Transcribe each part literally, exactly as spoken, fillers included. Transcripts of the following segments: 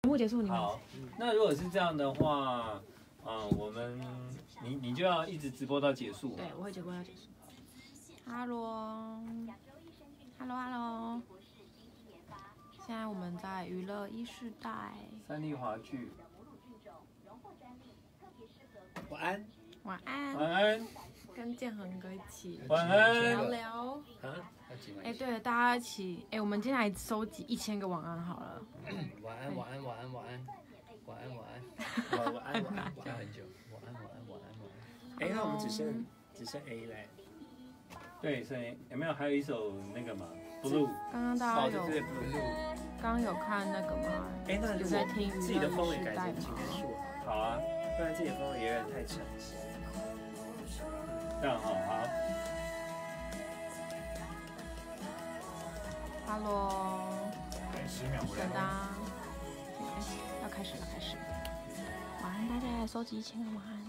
节目结束，你们好。那如果是这样的话，嗯，我们你你就要一直直播到结束。 对，我会直播到结束。Hello，Hello，Hello。现在我们在娱乐一世代。 三立华剧。 晚安。 晚安。 晚安。 跟建恒哥一起晚安聊聊。啊？哎，对了，大家一起，哎，我们今天来收集一千个晚安好了。 晚安，晚安，晚安，晚安，晚安，晚安，晚安，晚安，晚安，加很久。晚安，晚安，晚安，晚安。哎，那我们只剩只剩 A 嘞。 对，剩 A 有没有？还有一首那个嘛 ，Blue。 刚刚大家有，刚刚有看那个吗？ 哎，那有在听自己的风味改成情人树， 好啊， 不然自己的风味有点太沉。 这样好，好。 Hello。 十秒回来。 等当，要开始了，开始了。晚安，大家来收集一千个晚安。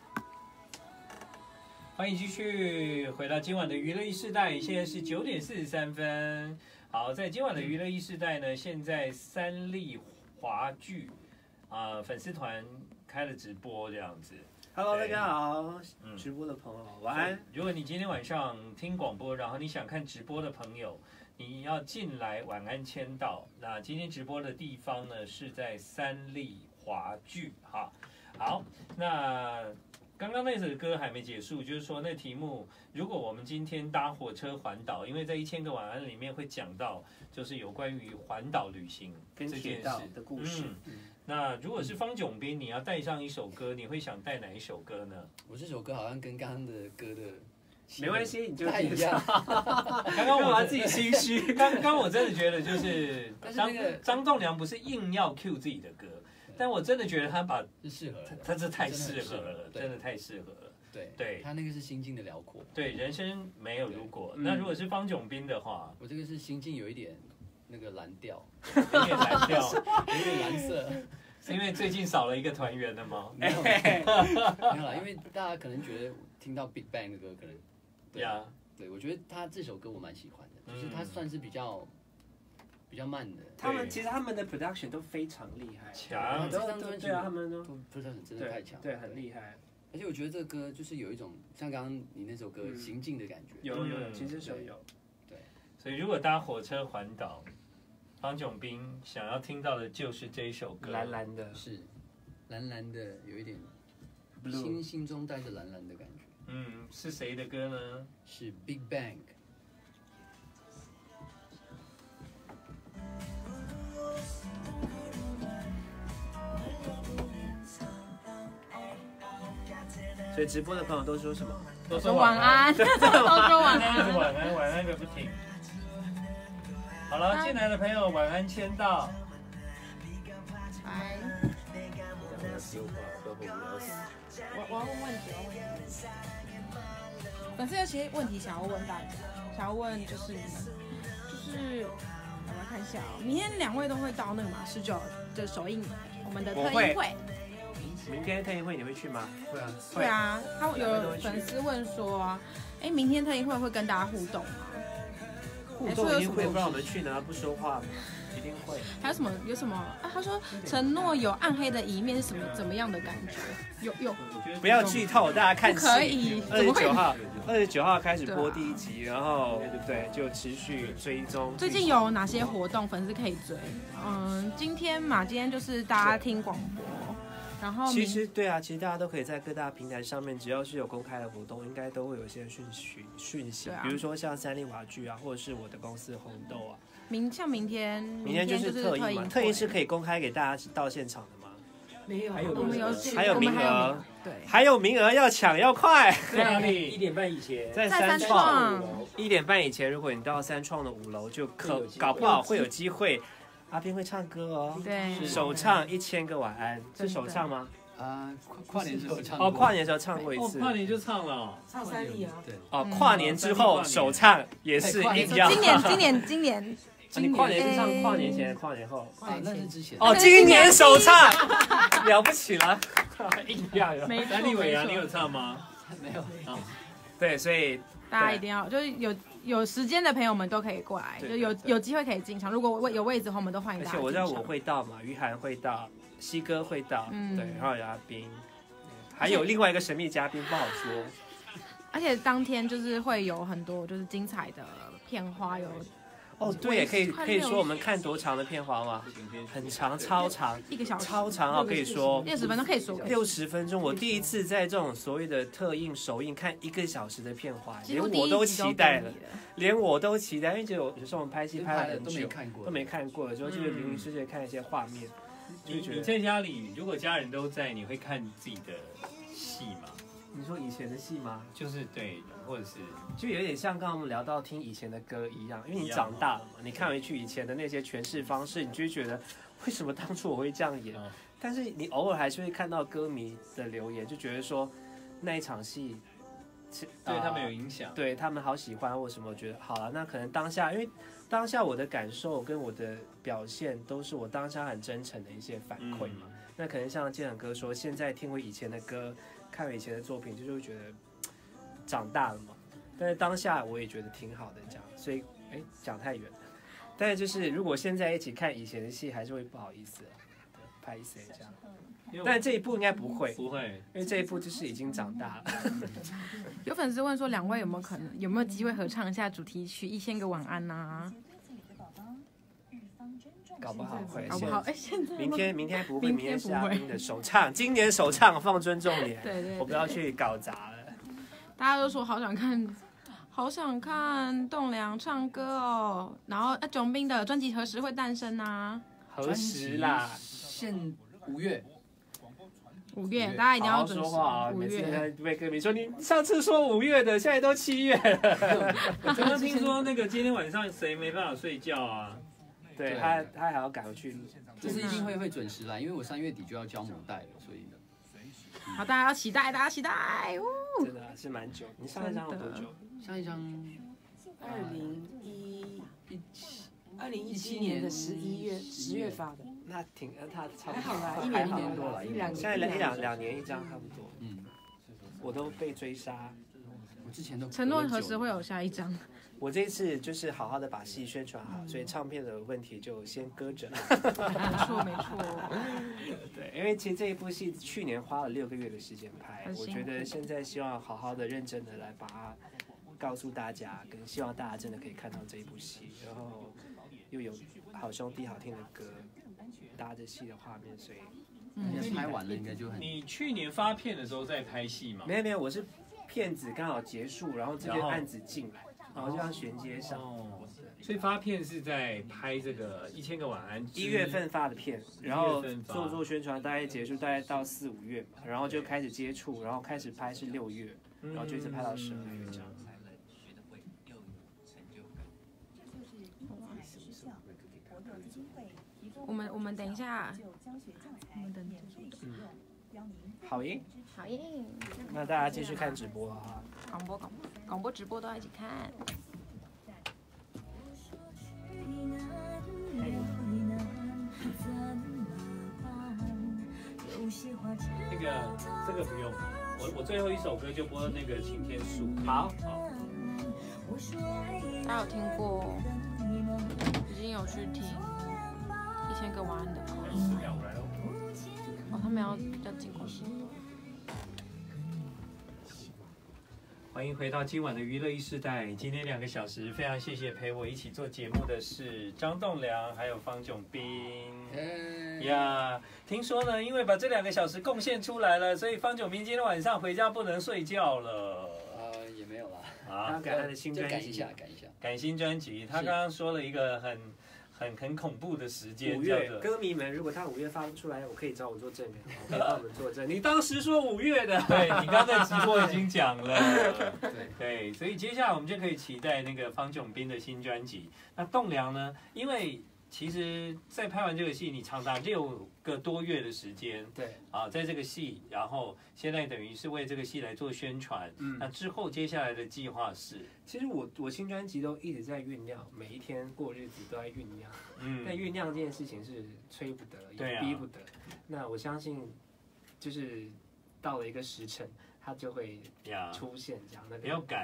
欢迎继续回到今晚的娱乐一世代，现在是九点四十三分。好，在今晚的娱乐一世代呢，现在三立华剧啊、呃、粉丝团开了直播这样子。 Hello， 大家好，直播的朋友晚安。 如果你今天晚上听广播，然后你想看直播的朋友，你要进来晚安签到。那今天直播的地方呢是在三立华剧哈。好，那刚刚那首歌还没结束，就是说那题目，如果我们今天搭火车环岛，因为在一千个晚安里面会讲到，就是有关于环岛旅行跟铁道的故事。嗯那如果是方炯斌，你要带上一首歌，你会想带哪一首歌呢？ 我这首歌好像跟刚刚的歌的没关系，你就太一样。 刚刚我自己心虚， 刚刚我真的觉得就是张、 那个、 张栋梁不是硬要 cue 自己的歌，但我真的觉得他把是适合了， 他这太适合了，真的太适合了。 对对， 他那个是心境的辽阔。 对，人生没有如果。那如果是方炯斌的话， 我这个是心境有一点那个蓝调， 有点蓝调， 有点蓝色。 是因为最近少了一个团员了吗？ 没有，没有啦，因为大家可能觉得听到 Big Bang 的歌，可能对啊，对我觉得他这首歌我蛮喜欢的，就是他算是比较比较慢的。 他们其实他们的 production 都非常厉害， 强， 这张专辑对啊，他们都 production 真的太强， 对，很厉害。 而且我觉得这个歌就是有一种像刚刚你那首歌行进的感觉， 有有有，其实是有。 对， 所以如果搭火车环岛。方炯斌想要听到的就是这一首歌， 蓝蓝的， 是蓝蓝的，有一点心心中带着蓝蓝的感觉。 嗯，是谁的歌呢？ 是 Big Bang。 所以直播的朋友都说什么？ 都说晚安，都说晚安， 一直晚安，晚安个不停。好了，进来的朋友晚安签到。 拜。我我要问问题，我要问问题。粉丝有些问题想要问大家，想要问就是你们，就是我来看一下哦，明天两位都会到那个嘛十九的首映，我们的特映会。 明天特映会你会去吗？ 会啊。 对啊，他有粉丝问说，哎，明天特映会会跟大家互动吗？ 互动一定会，不然我们去呢不说话，一定会。 还有什么？有什么？啊，他说承诺有暗黑的一面是什么？怎么样的感觉？有有。 不要剧透，大家看戏。 可以。 二十九号，二十九号开始播第一集，然后对不对？就持续追踪。 最近有哪些活动粉丝可以追？嗯，今天嘛，今天就是大家听广播。然后其实对啊，其实大家都可以在各大平台上面，只要是有公开的活动，应该都会有一些讯息讯息，比如说像三立华剧啊，或者是我的公司红豆啊。 明像明天， 明天就是特映嘛，特映是可以公开给大家到现场的吗？ 没有，还有我们有还有名额， 对， 还有名额要抢要快。 在哪里？ 一点半以前， 在三创。一点半以前，如果你到三创的五楼，就可搞不好会有机会。阿斌会唱歌哦， 对， 首唱一千个晚安，是首唱吗？ 啊，跨年时候唱哦，跨年时候唱过一次， 哦，跨年就唱了， 唱三立啊， 对， 哦，跨年之后首唱也是一定要。 今年，今年，今年， 你跨年是唱跨年前，跨年后？ 啊，那是之前。 哦，今年首唱，了不起了，硬要有。 三立尾牙你有唱吗？ 没有。 对，所以大家一定要就是有有时间的朋友们都可以过来，就有有机会可以进场。如果有位置的话，我们都欢迎大家。 而且我知道我会到嘛，于涵会到，西哥会到，嗯、对，然后有阿斌，还有另外一个神秘嘉宾不好说。 而且当天就是会有很多就是精彩的片花，有哦对也可以可以说我们看多长的片花吗？很长，超长， 一个小时， 超长哦，可以说六十分钟可以说六十分钟。我第一次在这种所谓的特映首映看一个小时的片花，连我都期待了，连我都期待，因为觉得有时候我们拍戏拍了很久， 都没看过， 都没看过，之后就是零零碎碎看一些画面。 你你在家里，如果家人都在，你会看自己的戏吗？ 你说以前的戏吗？ 就是对，或者是就有点像刚刚我们聊到听以前的歌一样，因为你长大了嘛，你看回去以前的那些诠释方式，你就会觉得为什么当初我会这样演？嗯、但是你偶尔还是会看到歌迷的留言，就觉得说那一场戏对他们有影响， 对他们好喜欢或什么，我觉得好了，那可能当下因为当下我的感受跟我的表现都是我当下很真诚的一些反馈嘛。嗯、那可能像建恒哥说，现在听回以前的歌。看我以前的作品，就是会觉得长大了嘛。但是当下我也觉得挺好的，这样，所以哎，讲太远了。但是就是如果现在一起看以前的戏，还是会不好意思了，拍谁这样。但这一部应该不会， 不会， 因为这一部就是已经长大了。 有粉丝问说，两位有没有可能有没有机会合唱一下主题曲《一千个晚安》啊？ 搞不好会， 搞不好哎，现在明天明天不会，明天是阿斌的首唱，今年首唱放尊重年， 对 对, 对， 我不要去搞砸了。 大家都说好想看，好想看栋梁唱歌哦。然后啊，囧斌的专辑何时会诞生啊？ 何时啦？ 现五月。 五月，大家一定要准时。 好好说话啊！每次被歌迷说你上次说五月的，现在都七月了。 我刚刚听说那个今天晚上谁没办法睡觉啊？ 对他，他还要赶回去， 就是一定会会准时来，因为我三月底就要交母带了，所以。 好，大家要期待，大家期待。 哦、真的是蛮久。你上一张有多久？ 上一张二零一七，二零一七年的十一月十月发的。 那挺，他差不多。 还好啦，一年一年多了，一两年。 现在两一两两年一张差不多。嗯。我都被追杀。 我之前都。 承诺何时会有下一张？ 我这一次就是好好的把戏宣传好，所以唱片的问题就先搁着。 没错没错。 对，因为其实这一部戏去年花了六个月的时间拍，我觉得现在希望好好的认真的来把它告诉大家，跟希望大家真的可以看到这一部戏，然后又有好兄弟好听的歌搭着戏的画面，所以嗯，拍完了应该就很。 你去年发片的时候在拍戏吗？ 没有没有，我是片子刚好结束，然后这个案子进来。然后就要衔接上， 哦、所以发片是在拍这个一千个晚安。 一月份发的片，然后做做宣传，大概结束大概到四五月嘛，然后就开始接触，然后开始拍是六月，然后就一直拍到十二月这样。 我们我们等一下，我们等结束。 嗯，好耶， 好耶。 那大家继续看直播啊。 广播广播广播直播都要一起看。 那个这个不用，我我最后一首歌就播那个晴天树。 好， 好。 大家有听过？已经有去听一千个晚安的歌。哦，他们要要进广播。 欢迎回到今晚的娱乐一世代。今天两个小时，非常谢谢陪我一起做节目的是张栋梁还有方炯斌。呀， yeah, 听说呢，因为把这两个小时贡献出来了，所以方炯斌今天晚上回家不能睡觉了。 呃，也没有啦。 啊， 他改他的新专辑， 改一下，改一下。 改新专辑，他刚刚说了一个很很很恐怖的时间。 五月，歌迷们，如果他五月发不出来，我可以找我做证人，我可以帮我们作证。你当时说五月的， 对你刚才直播已经讲了。对对，所以接下来我们就可以期待那个方炯斌的新专辑。那栋梁呢？因为其实，在拍完这个戏，你长达六个多月的时间， 对啊，在这个戏，然后现在等于是为这个戏来做宣传。嗯，那之后接下来的计划是， 其实我我新专辑都一直在酝酿，每一天过日子都在酝酿。嗯，但酝酿这件事情是催不得，也逼不得。啊、那我相信，就是到了一个时辰，它就会出现这样。那不要赶。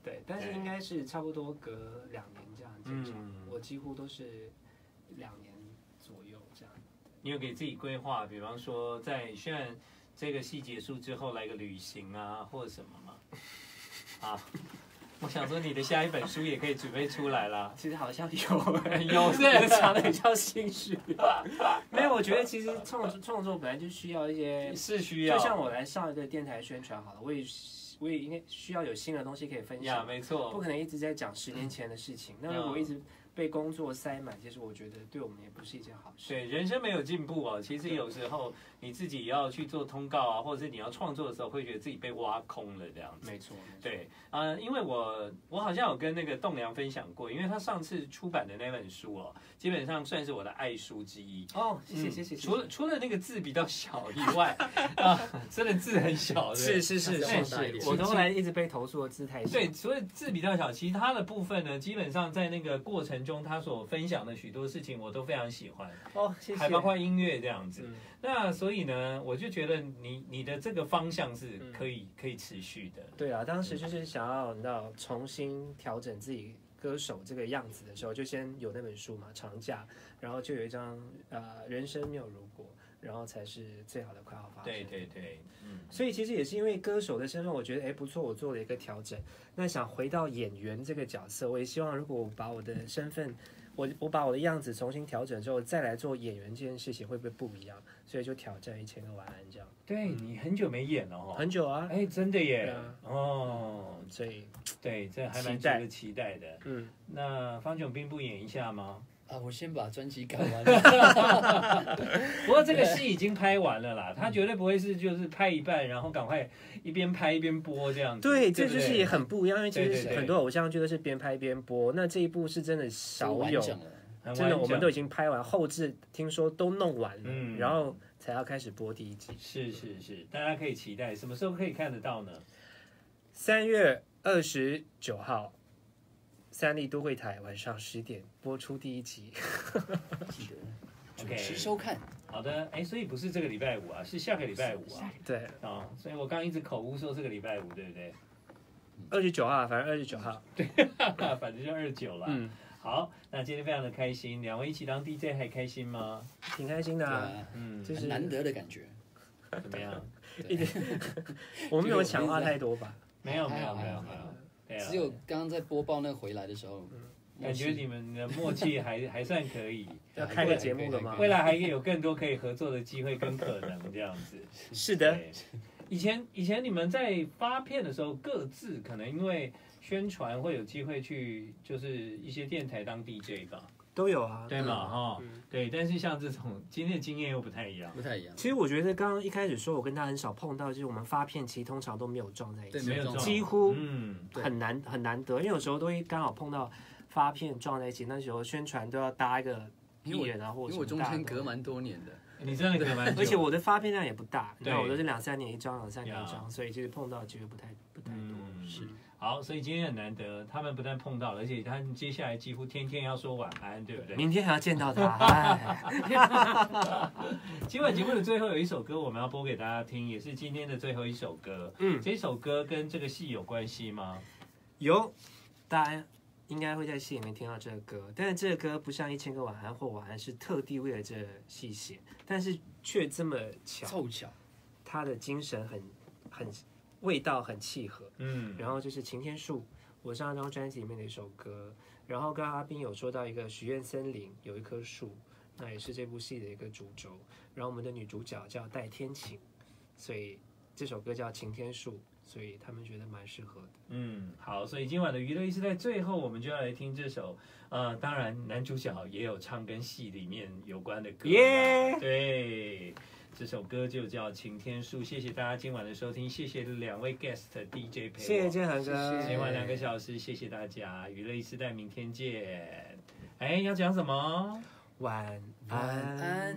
对，但是应该是差不多隔两年这样见长， 嗯我几乎都是两年左右这样。 你有给自己规划，比方说在虽然这个戏结束之后来个旅行啊，或者什么吗？啊，我想说你的下一本书也可以准备出来啦。 其实好像有， 有是我讲的比较心虚。没有，我觉得其实创作创作本来就需要一些， 是需要， 就像我来上一个电台宣传好了，我也我也应该需要有新的东西可以分享。 呀，没错， 不可能一直在讲十年前的事情。那如果一直被工作塞满，其实我觉得对我们也不是一件好事。 对，人生没有进步啊。其实有时候你自己要去做通告啊，或者是你要创作的时候，会觉得自己被挖空了这样子。 没错， 对，呃，因为我我好像有跟那个栋梁分享过，因为他上次出版的那本书哦，基本上算是我的爱书之一。 哦，谢谢谢谢。 除了除了那个字比较小以外，啊，真的字很小。 是是是是是，我后来一直被投诉的字太小。 对，所以字比较小，其他的部分呢，基本上在那个过程中，他所分享的许多事情，我都非常喜欢。 哦，谢谢。 还包括音乐这样子。 嗯、 那所以呢，我就觉得你你的这个方向是可以、嗯、可以持续的。 对啊，当时就是想要你知道重新调整自己歌手这个样子的时候，就先有那本书嘛，长假，然后就有一张呃人生没有如果，然后才是最好的快要发生。 对对对，嗯。 所以其实也是因为歌手的身份，我觉得哎不错，我做了一个调整。那想回到演员这个角色，我也希望如果我把我的身份。我我把我的样子重新调整之后，再来做演员这件事情会不会不一样？所以就挑战一千个晚安这样。 对你很久没演了哦， 很久啊， 哎，真的耶， 啊、 哦， 所以对，这还蛮值得期待的。 嗯， 那方炯斌不演一下吗？ 啊，我先把专辑搞完。 不过这个戏已经拍完了啦，他绝对不会是就是拍一半，然后赶快一边拍一边播这样子。 对， 对这就是也很不一样，因为其实对对对很多偶像剧都是边拍边播，那这一部是真的少有，真的我们都已经拍完，后置听说都弄完了， 嗯， 然后才要开始播第一集。 是是是，大家可以期待，什么时候可以看得到呢？ 三月二十九号。三立都会台晚上十点播出第一集， 记得准时收看。 好的，哎，所以不是这个礼拜五啊，是下个礼拜五啊。 对啊、哦，所以我刚刚一直口误说这个礼拜五，对不对？ 二十九号，反正二十九号， 对，反正就二十九了。 嗯， 好，那今天非常的开心，两位一起当 D J 还开心吗？ 挺开心的啊， 嗯， 就是难得的感觉。 怎么样？ 一点，我没有强化太多吧？ 没有，没有，没有，没有。 只有刚刚在播报那回来的时候， 感觉你们的默契还还算可以。 要开个节目了吗？ 未来还有更多可以合作的机会跟可能这样子。 是的， 以前以前你们在发片的时候，各自可能因为宣传会有机会去，就是一些电台当 D J 吧。 都有啊， 对嘛哈、嗯，对，但是像这种今天的经验又不太一样， 不太一样。 其实我觉得刚刚一开始说，我跟他很少碰到，就是我们发片其实通常都没有撞在一起， 没有撞， 几乎嗯很难很难得，因为有时候都会刚好碰到发片撞在一起，那时候宣传都要搭一个艺人啊，或者因为我中间隔蛮多年的， 你真的隔蛮多， 而且我的发片量也不大， 对， 我都是两三年一张，两三年一张，所以其实碰到的机会不太不太多， 嗯、 是。 好，所以今天很难得，他们不但碰到了，而且他们接下来几乎天天要说晚安，对不对？ 明天还要见到他。 今晚节目的最后有一首歌我们要播给大家听，也是今天的最后一首歌。 嗯， 这首歌跟这个戏有关系吗？ 有，大家应该会在戏里面听到这个歌，但是这个歌不像一千个晚安或晚安是特地为了这个戏写，但是却这么巧， 凑巧， 他的精神很很。味道很契合， 嗯， 然后就是晴天树，我上一张专辑里面的一首歌，然后刚刚阿斌有说到一个许愿森林有一棵树，那也是这部戏的一个主轴，然后我们的女主角叫戴天晴，所以这首歌叫晴天树，所以他们觉得蛮适合的。 嗯，好，所以今晚的娱乐一时代最后我们就要来听这首，呃，当然男主角也有唱跟戏里面有关的歌， 耶， yeah! 对。这首歌就叫《晴天树》，谢谢大家今晚的收听，谢谢两位 guest D J 陪我， 谢谢建恒哥， 今晚两个小时，谢谢大家，娱乐一时代，明天见。哎，要讲什么？ 晚安。 晚安。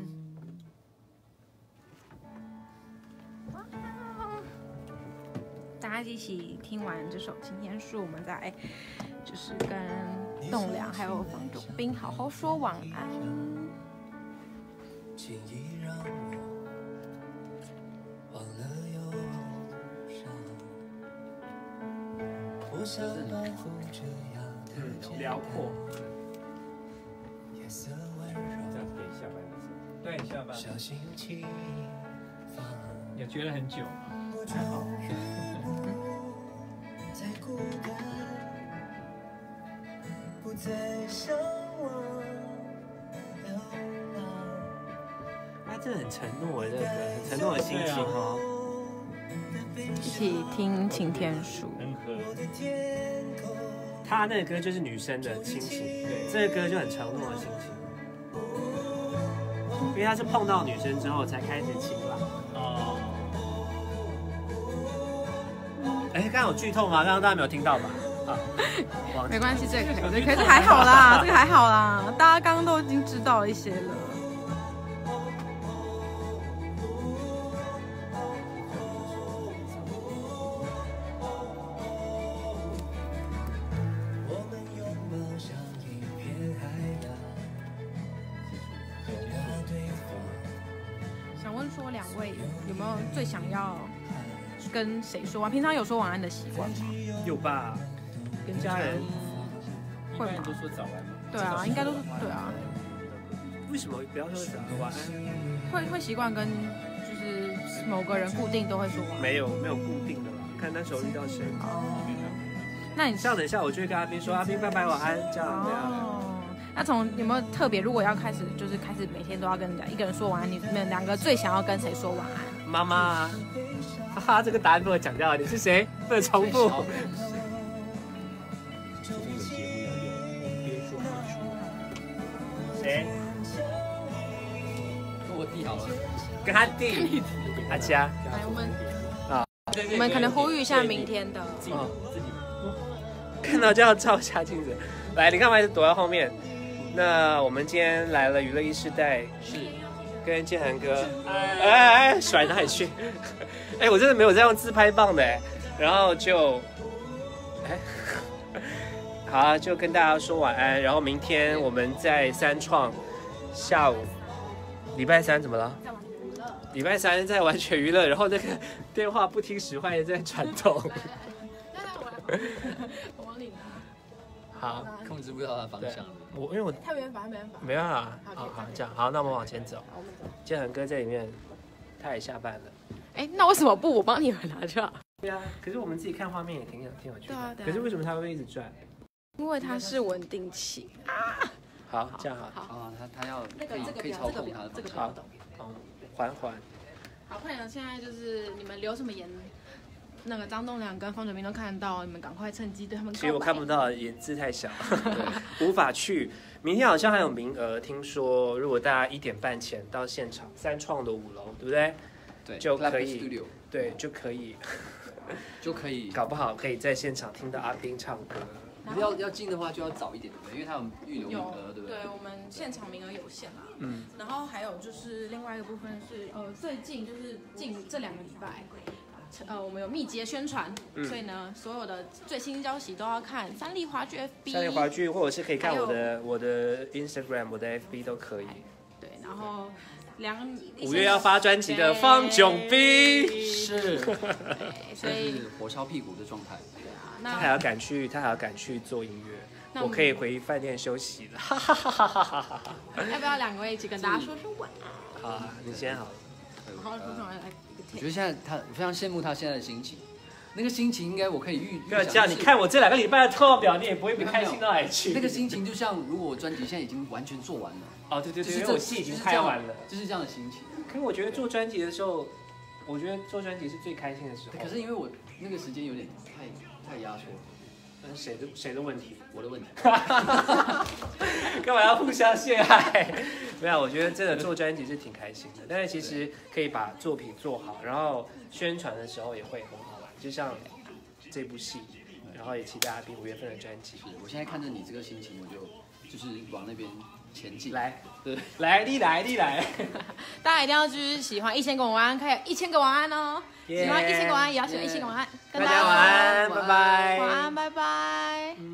大家一起听完这首《晴天树》，我们再就是跟栋梁还有方炯斌好好说晚安。 轻易让我忘了忧伤，我嗯，辽阔。 这样可以下班的时候。对，下班。有觉得很久吗？还好。 他真的很承诺哎，这个很承诺的心情哦。 一起听晴天树， 很合。 他那个歌就是女生的心情，对，这个歌就很承诺的心情，因为他是碰到女生之后才开始晴朗。 哦。 哎，刚刚有剧透吗？刚刚大家没有听到吧？啊， 没关系，这个可以，可是还好啦，这个还好啦，大家刚刚都已经知道一些了。想问说两位有没有最想要跟谁说完？平常有说晚安的习惯吗？ 有吧，跟家人。 会吗？都说早安吗？ 对啊，应该都是对啊。 为什么不要说早安晚安？ 会会习惯跟就是某个人固定都会说晚安？ 没有没有固定的啦，看那时候遇到谁。 哦。那你像等一下我就会跟阿斌说阿斌拜拜晚安这样这样。 哦。那从有没有特别？如果要开始就是开始每天都要跟人家一个人说晚安，你们两个最想要跟谁说晚安？ 妈妈。哈哈，这个答案被我讲掉了。你是谁？不能重复。谁？ 跟我弟好了。 跟他弟。阿佳。 来，我们啊， 我们可能呼吁一下明天的。 哦。看到就要照一下镜子。来，你干嘛一直躲在后面？那我们今天来了娱乐一世代， 是跟建涵哥，哎哎，甩哪里去？哎，我真的没有在用自拍棒的哎，然后就，哎，好啊，就跟大家说晚安。然后明天我们在三创下午，礼拜三怎么了？礼拜三在完全娱乐，然后那个电话不听使唤也在传动。 我往里拿。 好， 控制不到他方向。 我因为我太没办法，没办法。 没办法。好好这样，好，那我们往前走。建恒哥在里面，他也下班了。 哎，那为什么不我帮你们拿就好？ 对啊，可是我们自己看画面也挺有挺有趣的。 对啊。 可是为什么他会一直转？ 因为它是稳定器啊。 好，这样好。 啊，他他要可以这个可以操控他的方向。 好，缓缓。 好，快点！现在就是你们留什么言？那个张栋梁跟方哲斌都看到，你们赶快趁机对他们告白。 其实我看不到，眼字太小，无法去。明天好像还有名额，听说如果大家一点半前到现场，三创的五楼，对不对？ 对， 就可以。对，就可以， 就可以， 搞不好可以在现场听到阿斌唱歌。 要要进的话就要早一点，对不对？因为他有预留名额，对不对？ 对，我们现场名额有限啦。嗯。然后还有就是另外一个部分是，呃，最近就是近这两个礼拜。呃，我们有密集的宣传，嗯、所以呢，所有的最新消息都要看三立华剧 F B。三立华剧，或者是可以看我的我的 Instagram， 我的 F B 都可以。 对，然后两五月要发专辑的方炯斌是， 所以火烧屁股的状态。 对啊，那他还要赶去，他还要赶去做音乐，我可以回饭店休息了。 要不要两位一起跟大家说说晚安？ 好啊，你先好了。 好，说说来。 我觉得现在他，我非常羡慕他现在的心情。那个心情应该我可以预。 不要这样，你看我这两个礼拜的特表，你也不会不开心到哪里去。 那个心情就像，如果我专辑现在已经完全做完了。 哦，对对对，因为我戏已经拍完了， 就是这样的心情。 可是我觉得做专辑的时候，我觉得做专辑是最开心的时候。 可是因为我那个时间有点太太压缩。 那是谁的谁的问题？ 我的问题。 干嘛要互相陷害？没有，我觉得真的做专辑是挺开心的，但是其实可以把作品做好，然后宣传的时候也会很好玩，就像这部戏，然后也期待阿斌五月份的专辑。 我现在看着你这个心情，我就就是往那边前进。 来， 对， 来，你来，你来。 大家一定要就是喜欢一千个晚安，可以一千个晚安哦。喜欢一千个晚安，也要喜欢一千个晚安。 大家晚安，拜拜。 晚安，拜拜。